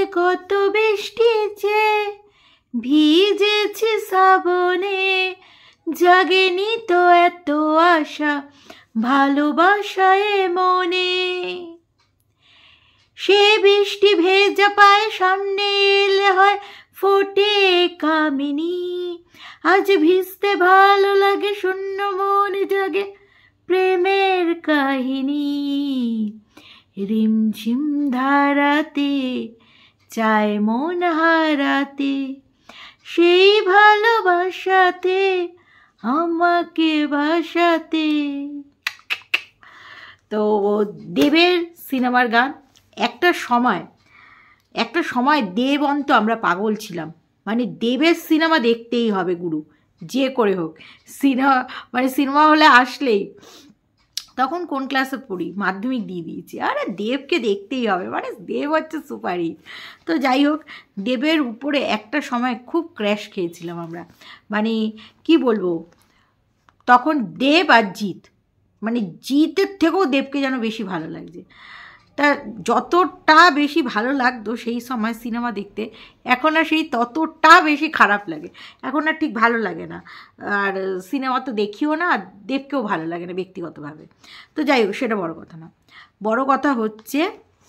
কত বৃষ্টি যে ভিজেছি শ্রাবণে, জাগেনি তো এত আশা ভালোবাসায় মনে। সে বৃষ্টি ভেজা পায়ে সামনে এলে হয় ফোটে কামিনী, আজ ভিজতে ভালো লাগে শূন্য মনে জাগে প্রেমের কাহিনী। রিমঝিম ধারাতে চায় মন হারাতে, সেই ভালোবাসাতে আমাকে ভাসাতে। তো দেবের সিনেমার গান। একটা সময় দেব অন্ত আমরা পাগল ছিলাম, মানে দেবের সিনেমা দেখতেই হবে গুরু, যে করে হোক। সিনেমা হলে আসলেই, তখন কোন ক্লাসে পড়ি, মাধ্যমিক দিয়ে দিয়েছি, আরে দেবকে দেখতেই হবে, মানে দেব হচ্ছে সুপারহিট। তো যাই হোক, দেবের উপরে একটা সময় খুব ক্র্যাশ খেয়েছিলাম আমরা, মানে কি বলবো, তখন দেব আর জিৎ, মানে জিতের থেকেও দেবকে যেন বেশি ভালো লাগছে। তা যতটা বেশি ভালো লাগতো সেই সময় সিনেমা দেখতে, এখন আর সেই ততটা বেশি খারাপ লাগে, এখন আর ঠিক ভালো লাগে না। আর সিনেমা তো দেখিও না, আর দেবকেও ভালো লাগে না ব্যক্তিগতভাবে। তো যাই হোক, সেটা বড় কথা না। বড় কথা হচ্ছে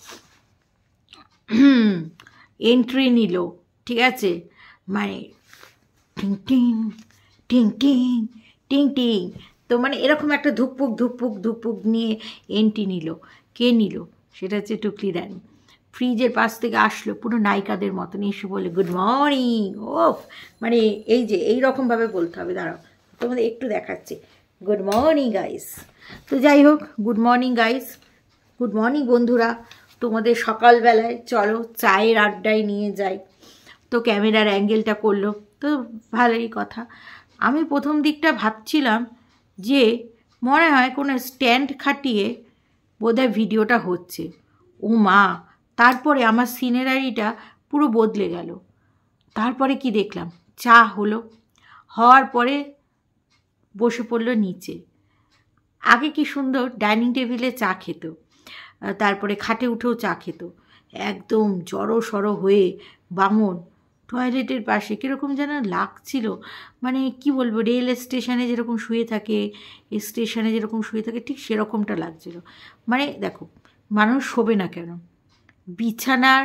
এন্ট্রি নিল, ঠিক আছে, মানে টিং টিং টিং টিং টিং টিং, তো মানে এরকম একটা ধুকপুক ধুকপুক ধুকপুক নিয়ে এন্ট্রি নিল। কে নিল? সেটা হচ্ছে টুকলি রানী। ফ্রিজের পাশ থেকে আসলো পুরো নায়িকাদের মতন, এসে বলে গুড মর্নিং। ওফ, মানে এই যে এইরকমভাবে বলতে হবে, দাঁড়াও তোমাদের একটু দেখাচ্ছি। Good morning guys. তো যাই হোক, good morning guys, good morning বন্ধুরা, তোমাদের সকালবেলায় চলো চায়ের আড্ডায় নিয়ে যাই। তো ক্যামেরার অ্যাঙ্গেলটা করলো, তো ভালোই কথা। আমি প্রথম দিকটা ভাবছিলাম যে মনে হয় কোনো স্ট্যান্ড খাটিয়ে বোধহয় ভিডিওটা হচ্ছে। ও মা, তারপরে আমার সিনারিটা পুরো বদলে গেল। তারপরে কি দেখলাম, চা হলো, হওয়ার পরে বসে পড়লো নিচে। আগে কি সুন্দর ডাইনিং টেবিলে চা খেত, তারপরে খাটে উঠেও চা খেত, একদম জড়ো সড়ো হয়ে বামন টয়লেটের পাশে কীরকম যেন লাগছিল, মানে কি বলবো, রেল স্টেশনে যেরকম শুয়ে থাকে, স্টেশনে যেরকম শুয়ে থাকে ঠিক সেরকমটা লাগছিল। মানে দেখো, মানুষ শোবে না কেন, বিছানার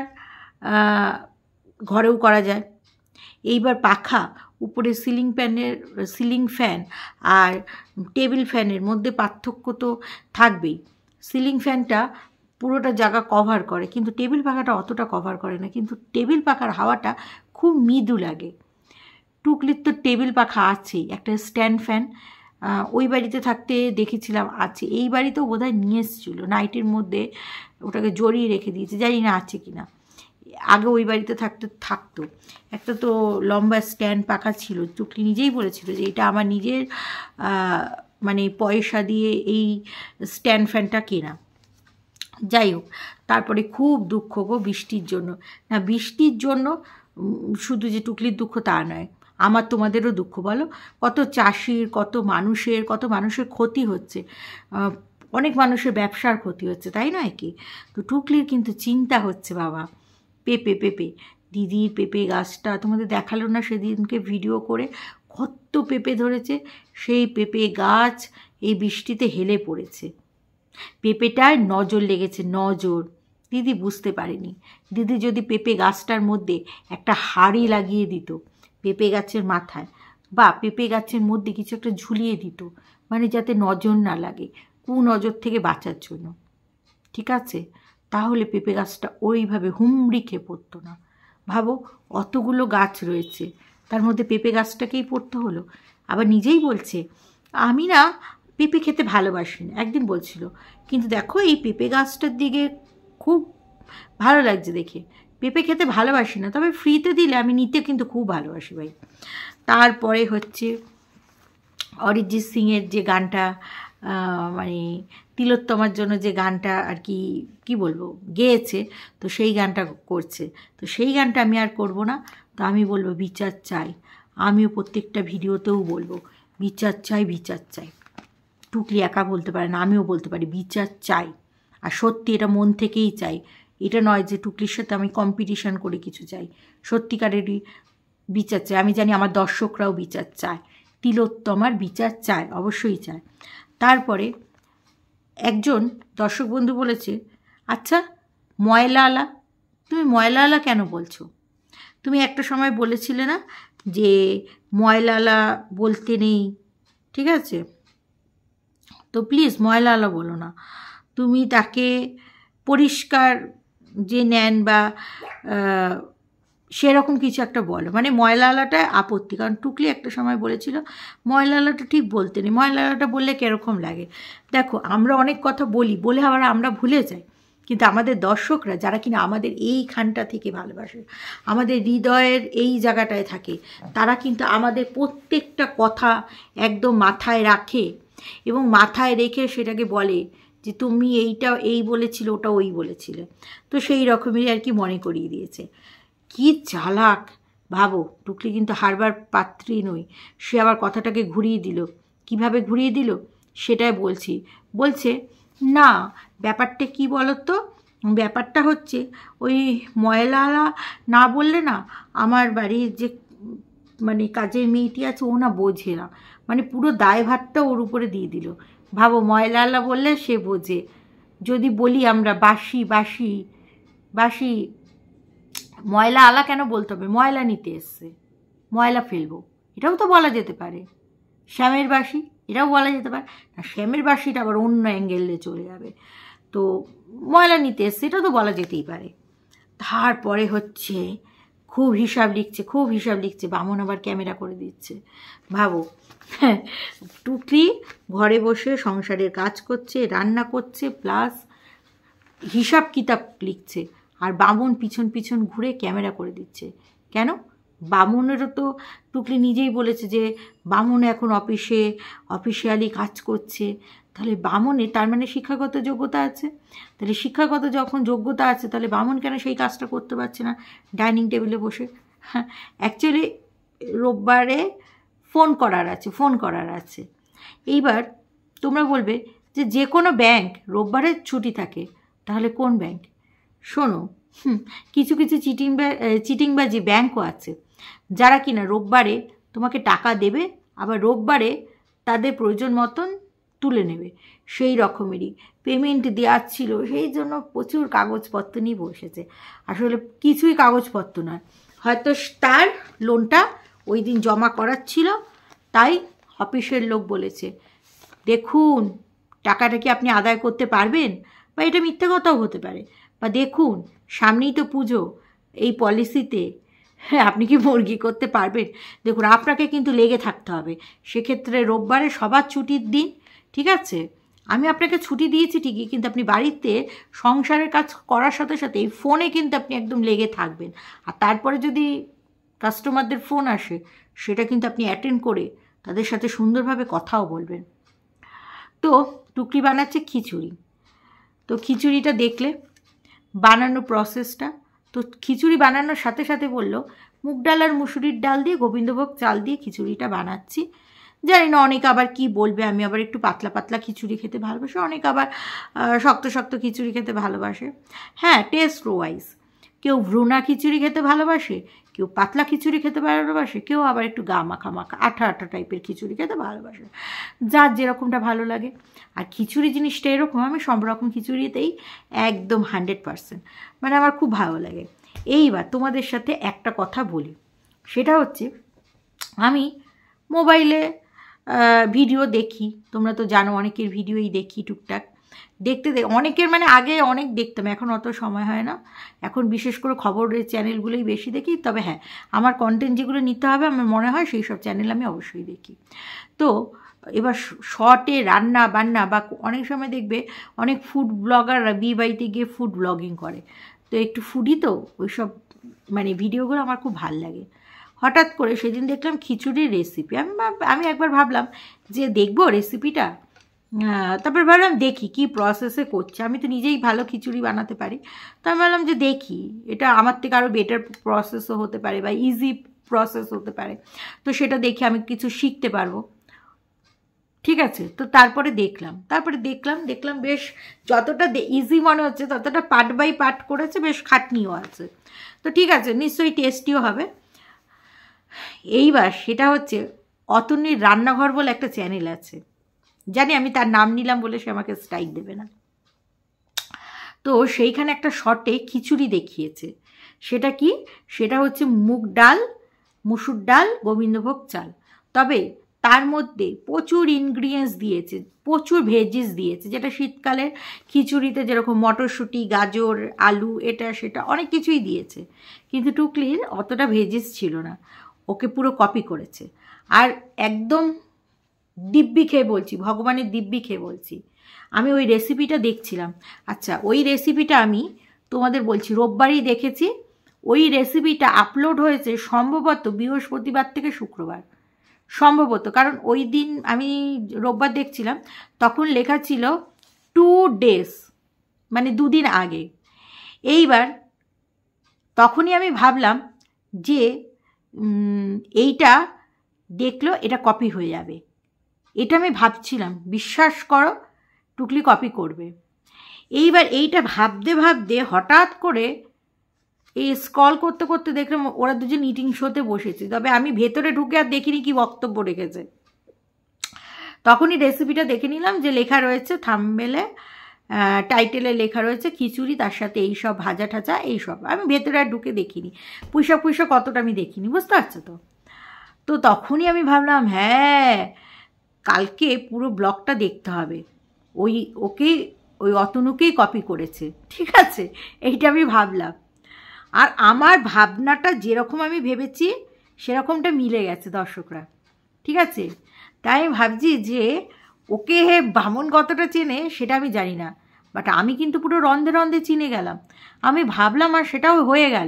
ঘরেও করা যায়, এইবার পাখা উপরে সিলিং ফ্যান আর টেবিল ফ্যানের মধ্যে পার্থক্য তো থাকবেই। সিলিং ফ্যানটা পুরোটা জায়গা কভার করে, কিন্তু টেবিল পাখাটা অতটা কভার করে না, কিন্তু টেবিল পাখার হাওয়াটা খুব মৃদু লাগে। টুকলির তো টেবিল পাখা আছেই, একটা স্ট্যান্ড ফ্যান ওই বাড়িতে থাকতে দেখেছিলাম আছে, এই বাড়িতেও বোধহয় নিয়ে এসেছিলো, নাইটের মধ্যে ওটাকে জড়িয়ে রেখে দিয়েছে, জানি না আছে কি না। আগে ওই বাড়িতে থাকতো একটা তো লম্বা স্ট্যান্ড পাখা ছিল, টুকলি নিজেই বলেছিল যে এটা আমার নিজের মানে পয়সা দিয়ে এই স্ট্যান্ড ফ্যানটা কেনা। যাই হোক, তারপরে খুব দুঃখ গো বৃষ্টির জন্য। না, বৃষ্টির জন্য শুধু যে টুকলির দুঃখ তা নয়, আমার তোমাদেরও দুঃখ। বলো, কত চাষির, কত মানুষের ক্ষতি হচ্ছে, অনেক মানুষের ব্যবসার ক্ষতি হচ্ছে, তাই নয় কি? তো টুকলির কিন্তু চিন্তা হচ্ছে বাবা। পেঁপে দিদির পেঁপে গাছটা তোমাদের দেখালো না সেদিনকে ভিডিও করে, কত পেঁপে ধরেছে, সেই পেঁপে গাছ এই বৃষ্টিতে হেলে পড়েছে। পেঁপেটায় নজর লেগেছে, নজর। দিদি বুঝতে পারেনি। দিদি যদি পেঁপে গাছটার মধ্যে একটা হাঁড়ি লাগিয়ে দিত পেঁপে গাছের মাথায়, বা পেঁপে গাছের মধ্যে কিছু একটা ঝুলিয়ে দিত, মানে যাতে নজর না লাগে, কুনজর থেকে বাঁচার জন্য, ঠিক আছে, তাহলে পেঁপে গাছটা ওইভাবে হুমড়ি খেয়ে পড়তো না। ভাবো, অতগুলো গাছ রয়েছে, তার মধ্যে পেঁপে গাছটাকেই পড়তে হলো। আবার নিজেই বলছে আমি না পেঁপে খেতে ভালোবাসি না, একদিন বলছিল, কিন্তু দেখো এই পেঁপে গাছটার দিকে খুব ভালো লাগছে দেখে। পেঁপে খেতে ভালোবাসি না, তবে ফ্রিতে দিলে আমি নিতে কিন্তু খুব ভালোবাসি ভাই। তারপরে হচ্ছে অরিজিৎ সিংয়ের যে গানটা, মানে তিলোত্তমার জন্য যে গানটা আর কি বলবো গেয়েছে, তো সেই গানটা করছে। তো সেই গানটা আমি আর করব না, তো আমি বলবো বিচার চাই। আমিও প্রত্যেকটা ভিডিওতেও বলবো বিচার চাই, বিচার চাই। টুকলি একা বলতে পারে না, আমিও বলতে পারি বিচার চাই, আর সত্যি এটা মন থেকেই চাই। এটা নয় যে টুকলির সাথে আমি কম্পিটিশন করে কিছু চাই, সত্যিকারেরই বিচার চাই। আমি জানি আমার দর্শকরাও বিচার চায়, তিলোত্তমার বিচার চায়, অবশ্যই চায়। তারপরে একজন দর্শক বন্ধু বলেছে, আচ্ছা ময়লাওয়ালা, তুমি ময়লাওয়ালা কেন বলছো? তুমি একটা সময় বলেছিলে না যে ময়লাওয়ালা বলতে নেই, ঠিক আছে? তো প্লিজ ময়লাওয়ালা বলো না, তুমি তাকে পরিষ্কার যে নেন বা সেরকম কিছু একটা বলো। মানে ময়লাওয়ালাটা আপত্তি, কারণ টুকলি একটা সময় বলেছিল ময়লাওয়ালাটা ঠিক বলতে নেই, ময়লাওয়ালাটা বললে কীরকম লাগে। দেখো আমরা অনেক কথা বলি, বলে আবার আমরা ভুলে যাই, কিন্তু আমাদের দর্শকরা যারা কিনা আমাদের এইখানটা থেকে ভালোবাসে, আমাদের হৃদয়ের এই জায়গাটায় থাকে, তারা কিন্তু আমাদের প্রত্যেকটা কথা একদম মাথায় রাখে এবং মাথায় রেখে সেটাকে বলে যে তুমি এইটা এই বলেছিলে, ওটা ওই বলেছিলে। তো সেই রকমই আর কি মনে করিয়ে দিয়েছে। কি চালাক ভাবো, টুকলি কিন্তু হারবার পাত্রী নই। সে আবার কথাটাকে ঘুরিয়ে দিল। কিভাবে ঘুরিয়ে দিল সেটাই বলছি। বলছে না, ব্যাপারটা কি বলো তো, ব্যাপারটা হচ্ছে ওই ময়লাওয়ালা না বললে না, আমার বাড়ির যে মানে কাজের মেয়েটি আছে ও না বোঝে না, মানে পুরো দায়ভারটা ওর উপরে দিয়ে দিল। ভাবো, ময়লাওয়ালা বললে সে বোঝে, যদি বলি আমরা বাসি বাসি বাসি, ময়লা আলা কেন বলতে হবে? ময়লা নিতে এসছে, ময়লা ফেলবো, এটাও তো বলা যেতে পারে। শ্যামের বাসি, এটাও বলা যেতে পারে না, শ্যামের বাসিটা আবার অন্য অ্যাঙ্গেলে চলে যাবে। তো ময়লা নিতে এসছে, এটা তো বলা যেতেই পারে। তারপরে হচ্ছে খুব হিসাব লিখছে, খুব হিসাব লিখছে, বামন আবার ক্যামেরা করে দিচ্ছে। ভাবো, টুকলি ঘরে বসে সংসারের কাজ করছে, রান্না করছে, প্লাস হিসাব কিতাব লিখছে, আর বামন পিছন পিছন ঘুরে ক্যামেরা করে দিচ্ছে। কেন? বামনেরও তো টুকলি নিজেই বলেছে যে বামন এখন অফিসিয়ালি কাজ করছে, তাহলে বামনের তার মানে শিক্ষাগত যোগ্যতা আছে। তাহলে শিক্ষাগত যখন যোগ্যতা আছে, তাহলে বামন কেন সেই কাজটা করতে পারছে না ডাইনিং টেবিলে বসে? হ্যাঁ, অ্যাকচুয়ালি রোববারে ফোন করার আছে। এইবার তোমরা বলবে যে যে কোনো ব্যাংক রোববারে ছুটি থাকে, তাহলে কোন ব্যাংক? শোনো, কিছু কিছু চিটিংবাজি ব্যাংকও আছে, যারা কিনা রোববারে তোমাকে টাকা দেবে, আবার রোববারে তাদের প্রয়োজন মতন তুলে নেবে। সেই রকমেরই পেমেন্ট দেওয়ার ছিল, সেই জন্য প্রচুর কাগজপত্র নিয়ে বসেছে। আসলে কিছুই কাগজপত্র নয়, হয়তো তার লোনটা ওই দিন জমা করার ছিল, তাই অফিসের লোক বলেছে দেখুন টাকাটা কি আপনি আদায় করতে পারবেন, বা এটা মিথ্যে কথাও হতে পারে, বা দেখুন সামনেই তো পুজো, এই পলিসিতে হ্যাঁ আপনি কি মুরগি করতে পারবেন? দেখুন আপনাকে কিন্তু লেগে থাকতে হবে। সেক্ষেত্রে রোববারে সবার ছুটির দিন, ঠিক আছে? আমি আপনাকে ছুটি দিয়েছি ঠিকই, কিন্তু আপনি বাড়িতে সংসারের কাজ করার সাথে সাথে এই ফোনে কিন্তু আপনি একদম লেগে থাকবেন। আর তারপরে যদি কাস্টমারদের ফোন আসে, সেটা কিন্তু আপনি অ্যাটেন্ড করে তাদের সাথে সুন্দরভাবে কথাও বলবেন। তো টুকলি বানাচ্ছে খিচুড়ি। তো খিচুড়িটা দেখলে বানানো প্রসেসটা, তো খিচুড়ি বানানোর সাথে সাথে বলল মুগ ডাল আর মুসুরির ডাল দিয়ে গোবিন্দভোগ চাল দিয়ে খিচুড়িটা বানাচ্ছি। জানি না অনেকে আবার কি বলবে, আমি আবার একটু পাতলা পাতলা খিচুড়ি খেতে ভালোবাসি, অনেকে আবার শক্ত শক্ত খিচুড়ি খেতে ভালোবাসে। হ্যাঁ, টেস্ট ওয়াইজ কেউ ভ্রুনা খিচুড়ি খেতে ভালোবাসে, কেউ পাতলা খিচুড়ি খেতে ভালোবাসে, কেউ আবার একটু গা মাখা মাখা আঠা আঠা টাইপের খিচুড়ি খেতে ভালোবাসে, যার যেরকমটা ভালো লাগে। আর খিচুড়ি জিনিসটা এরকম, আমি সব রকম খিচুড়িতেই একদম 100%, মানে আমার খুব ভালো লাগে। এইবার তোমাদের সাথে একটা কথা বলি, সেটা হচ্ছে আমি মোবাইলে ভিডিও দেখি, তোমরা তো জানো অনেকের ভিডিওই দেখি টুকটাক, দেখতে অনেকের মানে আগে অনেক দেখতাম, এখন অত সময় হয় না, এখন বিশেষ করে খবরের চ্যানেলগুলোই বেশি দেখি। তবে হ্যাঁ, আমার কন্টেন্ট যেগুলো নিতে হবে আমার মনে হয় সেই সব চ্যানেল আমি অবশ্যই দেখি। তো এবার শর্টে রান্না বান্না বা অনেক সময় দেখবে অনেক ফুড ব্লগাররা বিয়ে বাড়িতে গিয়ে ফুড ব্লগিং করে, তো একটু ফুডি তো ওইসব মানে ভিডিওগুলো আমার খুব ভাল লাগে। হঠাৎ করে সেদিন দেখলাম খিচুড়ির রেসিপি, আমি একবার ভাবলাম যে দেখবো রেসিপিটা, তারপর ভাবলাম দেখি কি প্রসেসে করছে, আমি তো নিজেই ভালো খিচুড়ি বানাতে পারি, তো আমি ভাবলাম যে দেখি এটা আমার থেকে আরও বেটার প্রসেসও হতে পারে বা ইজি প্রসেস হতে পারে, তো সেটা দেখে আমি কিছু শিখতে পারবো। ঠিক আছে। তো তারপরে দেখলাম বেশ যতটা ইজি মনে হচ্ছে ততটা পার্ট বাই পার্ট করেছে, বেশ খাটনিও আছে। তো ঠিক আছে, নিশ্চয়ই টেস্টিও হবে। এইবার সেটা হচ্ছে অতনুর রান্নাঘর বলে একটা চ্যানেল আছে, জানি আমি তার নাম নিলাম বলে সে আমাকে স্ট্রাইক দেবে না। তো সেইখানে একটা শর্টে খিচুড়ি দেখিয়েছে। সেটা কি? সেটা হচ্ছে মুগ ডাল, মুসুর ডাল, গোবিন্দভোগ চাল। তবে তার মধ্যে প্রচুর ইনগ্রিডিয়েন্টস দিয়েছে, প্রচুর ভেজিস দিয়েছে, যেটা শীতকালের খিচুড়িতে যেরকম মটরশুঁটি, গাজর, আলু, এটা সেটা অনেক কিছুই দিয়েছে। কিন্তু টুকলির অতটা ভেজিস ছিল না, ওকে পুরো কপি করেছে। আর একদম দিব্যি খেয়ে বলছি, ভগবানের দিব্যি খেয়ে বলছি, আমি ওই রেসিপিটা দেখছিলাম। আচ্ছা, ওই রেসিপিটা আমি তোমাদের বলছি রোববারই দেখেছি। ওই রেসিপিটা আপলোড হয়েছে সম্ভবত বৃহস্পতিবার থেকে শুক্রবার, সম্ভবত, কারণ ওই দিন আমি রোববার দেখছিলাম, তখন লেখা ছিল 2 days, মানে 2 দিন আগে। এইবার তখনই আমি ভাবলাম যে এইটা দেখলো এটা কপি হয়ে যাবে, এটা আমি ভাবছিলাম। বিশ্বাস করো টুকলি কপি করবে। এইবার এইটা ভাবতে ভাবতে হঠাৎ করে এই স্ক্রল করতে করতে দেখলাম ওরা দুজন ইটিং শোতে বসেছে। তবে আমি ভেতরে ঢুকে আর দেখিনি কি বক্তব্য রেখেছে। তখনই রেসিপিটা দেখে নিলাম, যে লেখা রয়েছে থাম্বনেলে, টাইটেলে লেখা রয়েছে খিচুড়ি, তার সাথে এইসব ভাজা ঠাজা এইসব। আমি ভেতরে আর ঢুকে দেখিনি, পুঁইশাক কতটা আমি দেখিনি, বুঝতে পারছো তো। তো তখনই আমি ভাবলাম হ্যাঁ, কালকে পুরো ব্লগটা দেখতে হবে। ওই অতনুকেই কপি করেছে, ঠিক আছে, এইটা আমি ভাবলাম। আর আমার ভাবনাটা যেরকম আমি ভেবেছি সেরকমটা মিলে গেছে দর্শকরা, ঠিক আছে। তাই আমি ভাবছি যে ওকে বামন কতটা চেনে সেটা আমি জানি না, বাট আমি কিন্তু পুরো রন্ধে রন্ধে চিনে গেলাম। আমি ভাবলাম আর সেটাও হয়ে গেল।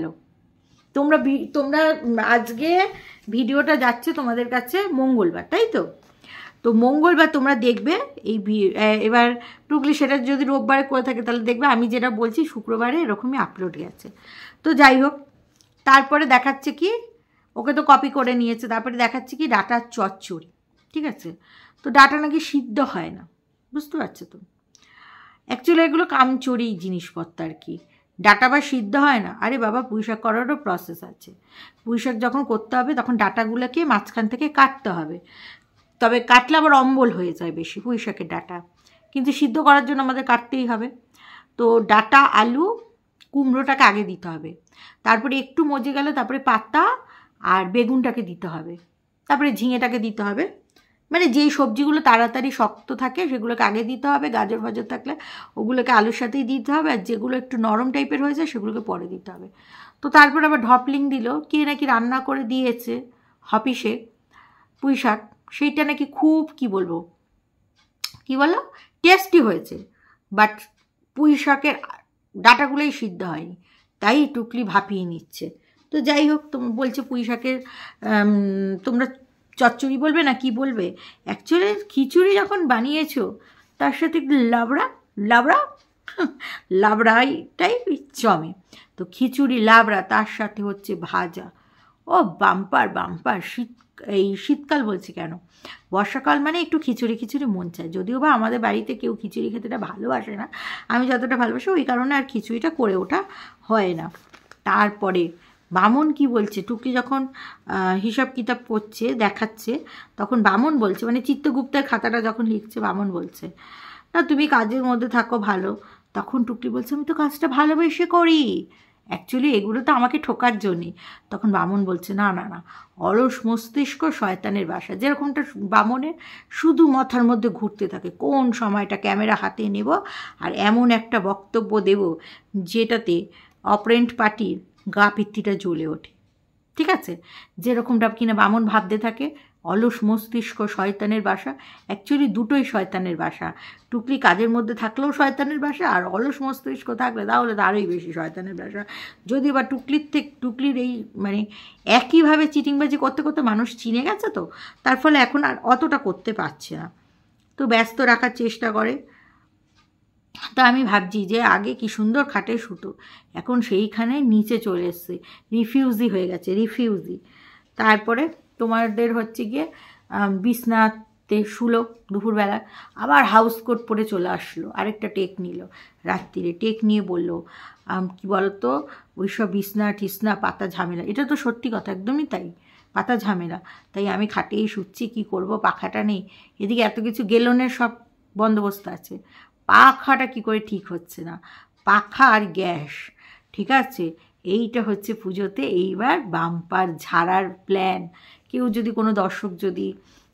তোমরা আজকে ভিডিওটা যাচ্ছে তোমাদের কাছে মঙ্গলবার, তাই তো? তো মঙ্গলবার তোমরা দেখবে এই এবার টুকলি সেটা যদি রোববারে করে থাকে তাহলে দেখবে আমি যেটা বলছি শুক্রবারে এরকমই আপলোড গেছে। তো যাই হোক, তারপরে দেখাচ্ছে কি, ওকে তো কপি করে নিয়েছে, তারপরে দেখাচ্ছে কি ডাটার চচ্চড়ি, ঠিক আছে। তো ডাটা নাকি সিদ্ধ হয় না, বুঝতে পারছো তো। অ্যাকচুয়ালি এগুলো কামচুরি জিনিসপত্র আর কি। ডাটা বা সিদ্ধ হয় না, আরে বাবা পুঁইশাক করারও প্রসেস আছে। পুঁইশাক যখন করতে হবে তখন ডাটাগুলোকে মাঝখান থেকে কাটতে হবে, তবে কাটলে আবার অম্বল হয়ে যায় বেশি পুঁইশাকের ডাটা, কিন্তু সিদ্ধ করার জন্য আমাদের কাটতেই হবে। তো ডাটা, আলু, কুমড়োটাকে আগে দিতে হবে, তারপরে একটু মজে গেলে তারপরে পাতা আর বেগুনটাকে দিতে হবে, তারপরে ঝিঙেটাকে দিতে হবে। মানে যেই সবজিগুলো তাড়াতাড়ি শক্ত থাকে সেগুলোকে আগে দিতে হবে, গাজর ফাজর থাকলে ওগুলোকে আলুর সাথেই দিতে হবে, আর যেগুলো একটু নরম টাইপের হয়ে যায় সেগুলোকে পরে দিতে হবে। তো তারপর আবার ঢপলিং দিল, কে নাকি রান্না করে দিয়েছে অফিসে পুঁইশাক, সেইটা নাকি খুব কি বলো টেস্টি হয়েছে, বাট পুঁইশাকের ডাটাগুলোই সিদ্ধ হয়নি, তাই টুকলি ভাপিয়ে নিচ্ছে। তো যাই হোক, বলছে পুঁইশাকের তোমরা চচ্চড়ি বলবে না কি বলবে। অ্যাকচুয়ালি খিচুড়ি যখন বানিয়েছো তার সাথে একটু লাবড়াইটাই জমে। তো খিচুড়ি লাবড়া, তার সাথে হচ্ছে ভাজা, ও বাম্পার। এই শীতকাল বলছি কেন, বর্ষাকাল মানে একটু খিচুড়ি মন চায়। যদিও বা আমাদের বাড়িতে কেউ খিচুড়ি খেতেটা ভালোবাসে না, আমি যতটা ভালোবাসি ওই কারণে আর খিচুড়িটা করে ওঠা হয় না। তারপরে বামন কি বলছে, টুকি যখন হিসাব কিতাব করছে দেখাচ্ছে তখন বামন বলছে, মানে চিত্রগুপ্তের খাতাটা যখন লিখছে বামন বলছে না তুমি কাজের মধ্যে থাকো ভালো। তখন টুকলি বলছে আমি তো কাজটা ভালোবেসে করি, অ্যাকচুয়ালি এগুলো তো আমাকে ঠোকার জন্যে। তখন বামন বলছে না, অলস মস্তিষ্ক শয়তানের বাসা। যেরকমটা বামনের শুধু মাথার মধ্যে ঘুরতে থাকে কোন সময়টা ক্যামেরা হাতে নেব আর এমন একটা বক্তব্য দেব যেটাতে অপারেন্ট পার্টির গা পিত্তিটা জ্বলে ওঠে, ঠিক আছে। যেরকমটা কিনা বামন ভাবতে থাকে অলস মস্তিষ্ক শয়তানের বাসা, অ্যাকচুয়ালি দুটোই শয়তানের বাসা। টুকলি কাজের মধ্যে থাকলেও শয়তানের বাসা, আর অলস মস্তিষ্ক থাকলে তাহলে তো আরোই বেশি শয়তানের বাসা। যদিও বা টুকলির এই মানে একইভাবে চিটিংবাজি করতে করতে মানুষ চিনে গেছে, তো তার ফলে এখন আর অতটা করতে পারছে না, তো ব্যস্ত রাখার চেষ্টা করে। তো আমি ভাবছি যে আগে কি সুন্দর খাটে শুতো, এখন সেইখানে নিচে চলে এসছে, রিফিউজি হয়ে গেছে, রিফিউজি। তারপরে তোমাদের হচ্ছে গিয়ে বিছনা তে শুলো দুপুরবেলা, আবার হাউস কোট পরে চলে আসলো, আরেকটা টেক নিল রাত্রিরে। টেক নিয়ে বলল কি বলতো, ওইসব বিছনা টিসনা পাতা ঝামেলা। এটা তো সত্যি কথা, একদমই তাই, পাতা ঝামেলা। তাই আমি খাটেই শুচ্ছি, কি করব, পাখাটা নেই। এদিকে এত কিছু গেলনের সব বন্দোবস্ত আছে, পাখাটা কি করে ঠিক হচ্ছে না, পাখা আর গ্যাস। ঠিক আছে, এইটা হচ্ছে পুজোতে এইবার বাম্পার ঝাড়ার প্ল্যান। কেউ যদি কোনো দর্শক যদি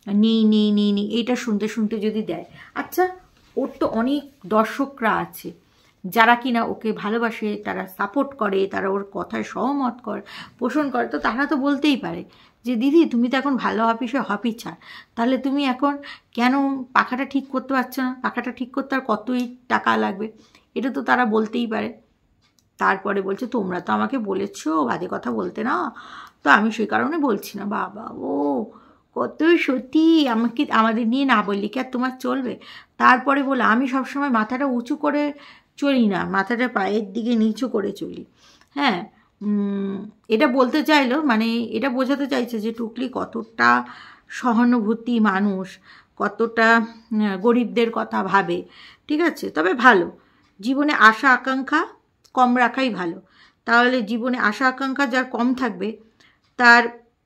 নেই এইটা শুনতে শুনতে যদি দেয়, আচ্ছা ওর তো অনেক দর্শকরা আছে যারা কিনা ওকে ভালোবাসে, তারা সাপোর্ট করে, তারা ওর কথায় সহমত পোষণ করে, তো তারা তো বলতেই পারে যে দিদি তুমি তো এখন ভালো অফিসে ছাড়, তাহলে তুমি এখন কেন পাখাটা ঠিক করতে পারছো না, পাখাটা ঠিক করতে আর কতই টাকা লাগবে, এটা তো তারা বলতেই পারে। তারপরে বলছে তোমরা তো আমাকে বলেছো বাজে কথা বলতে না, তো আমি সেই কারণে বলছি না। বাবা ও কতই সত্যি, আমাদের নিয়ে না বললে কি আর তোমার চলবে। তারপরে বলে আমি সবসময় মাথাটা উঁচু করে চলি না, মাথাটা পায়ের দিকে নিচু করে চলি। হ্যাঁ, এটা বলতে চাইলো, মানে এটা বোঝাতে চাইছে যে টুকলি কতটা সহানুভূতি মানুষ, কতটা গরিবদের কথা ভাবে। ঠিক আছে, তবে ভালো, জীবনে আশা আকাঙ্ক্ষা কম রাখাই ভালো। তাহলে জীবনে আশা আকাঙ্ক্ষা যার কম থাকবে তার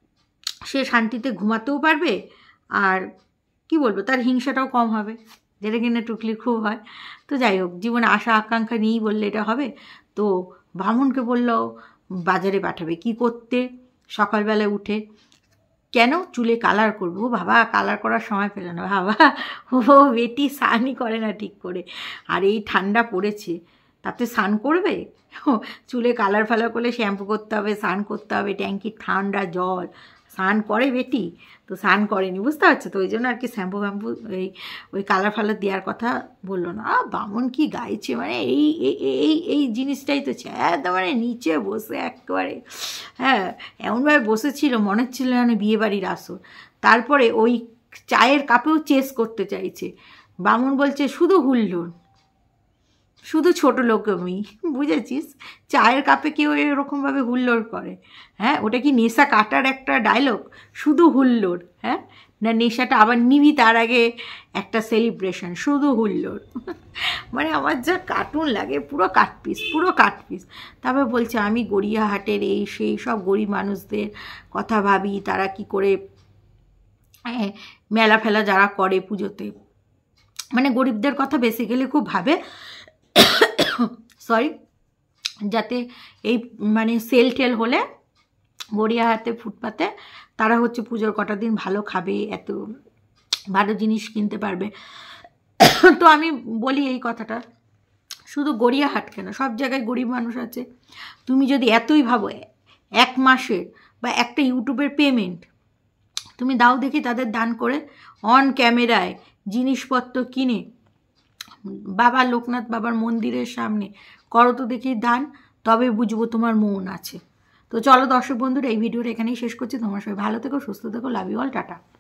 সে শান্তিতে ঘুমাতেও পারবে, আর কি বলবো, তার হিংসাটাও কম হবে, যেটা কিনা টুকলির খুব হয়। তো যাই হোক, জীবনে আশা আকাঙ্ক্ষা নিয়েই বললে এটা হবে। তো বামুনকে বলল বাজারে পাঠাবে, কি করতে, সকালবেলায় উঠে, কেন চুলে কালার করবো। বাবা কালার করার সময় পেল না, বাবা ও বেটি স্নানই করে না ঠিক করে, আর এই ঠান্ডা পড়েছে তাতে স্নান করবে, চুলে কালার ফালার করলে শ্যাম্পু করতে হবে, স্নান করতে হবে, ট্যাঙ্কির ঠান্ডা জল, স্নান করে বেটি, তো স্নান করেনি, বুঝতে পারছো, তো ওই জন্য আর কি শ্যাম্পু ফ্যাম্পু ওই কালার ফালার দেওয়ার কথা বললো না। বামুন কি গাইছে, মানে এই এই এই জিনিসটাই তো একদম মানে নিচে বসে একেবারে, হ্যাঁ এমনভাবে বসেছিল মনে হচ্ছিল যেন বিয়েবাড়ির আসর। তারপরে ওই চায়ের কাপেও চেস করতে চাইছে। বামুন বলছে শুধু হুল্লোড়, শুধু ছোটো লোকমি, বুঝেছিস, চায়ের কাপে কেউ এরকমভাবে হুল্লোড় করে? হ্যাঁ, ওটা কি নেশা কাটার একটা ডায়লগ, শুধু হুল্লোড়? হ্যাঁ, না নেশাটা আবার নিবি তার আগে একটা সেলিব্রেশন, শুধু হুল্লোড়। মানে আমার যা কার্টুন লাগে, পুরো কাটপিস, পুরো কাটপিস। তারপর বলছে আমি গড়িয়াহাটের এই সেই সব গরিব মানুষদের কথা ভাবি, তারা কি করে মেলা ফেলা যারা করে পুজোতে, মানে গরিবদের কথা বেসিক্যালি খুব ভাবে, সরি, যাতে এই মানে সেল টেল হলে গড়িয়াহাটে ফুটপাতে তারা হচ্ছে পুজোর কটা দিন ভালো খাবে, এত ভালো জিনিস কিনতে পারবে। তো আমি বলি এই কথাটা, শুধু গড়িয়াহাট কেন, সব জায়গায় গরিব মানুষ আছে। তুমি যদি এতই ভাবো, এক মাসের বা একটা ইউটিউবের পেমেন্ট তুমি দাও দেখি তাদের দান করে, অন ক্যামেরায় জিনিসপত্র কিনে বাবা লোকনাথ বাবার মন্দিরের সামনে করো তো দেখি দান, তবে বুঝবো তোমার মন আছে। তো চলো দর্শক বন্ধুরা, এই ভিডিওটা এখানেই শেষ করছি। তোমার সবাই ভালো থেকো, সুস্থ থেকো, লাভ ইউ অল, টাটা।